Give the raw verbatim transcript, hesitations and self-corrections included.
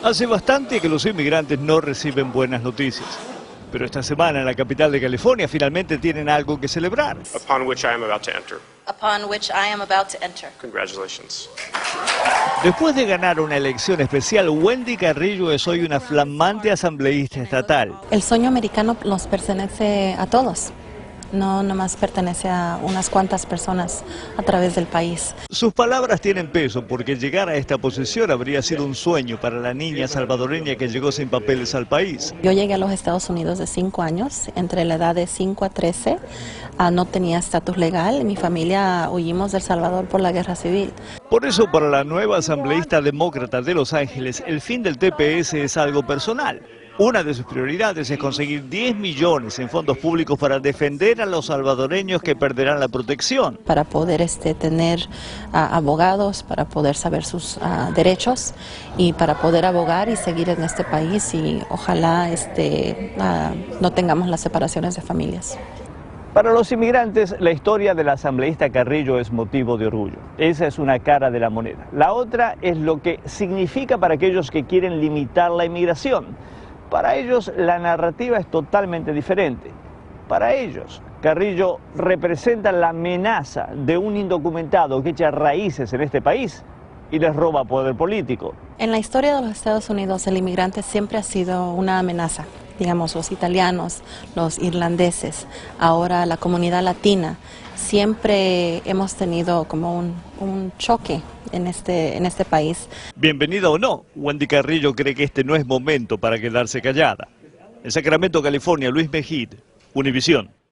Hace bastante que los inmigrantes no reciben buenas noticias. Pero esta semana en la capital de California finalmente tienen algo que celebrar. Upon which I am about to enter. Upon which I am about to enter. Congratulations. Después de ganar una elección especial, Wendy Carrillo es hoy una flamante asambleísta estatal. El sueño americano nos pertenece a todos. No nomás pertenece a unas cuantas personas a través del país. Sus palabras tienen peso porque llegar a esta posición habría sido un sueño para la niña salvadoreña que llegó sin papeles al país. Yo llegué a los Estados Unidos de cinco años, entre la edad de cinco a trece, uh, no tenía estatus legal. Mi familia huimos de El Salvador por la guerra civil. Por eso para la nueva asambleísta demócrata de Los Ángeles, el fin del T P S es algo personal. Una de sus prioridades es conseguir diez millones en fondos públicos para defender a los salvadoreños que perderán la protección. Para poder este, tener uh, abogados, para poder saber sus uh, derechos y para poder abogar y seguir en este país y ojalá este, uh, no tengamos las separaciones de familias. Para los inmigrantes, la historia de la asambleísta Carrillo es motivo de orgullo. Esa es una cara de la moneda. La otra es lo que significa para aquellos que quieren limitar la inmigración. Para ellos la narrativa es totalmente diferente. Para ellos, Carrillo representa la amenaza de un indocumentado que echa raíces en este país y les roba poder político. En la historia de los Estados Unidos, el inmigrante siempre ha sido una amenaza. Digamos, los italianos, los irlandeses, ahora la comunidad latina, siempre hemos tenido como un, un choque en este, en este país. Bienvenida o no, Wendy Carrillo cree que este no es momento para quedarse callada. En Sacramento, California, Luis Mejid, Univisión.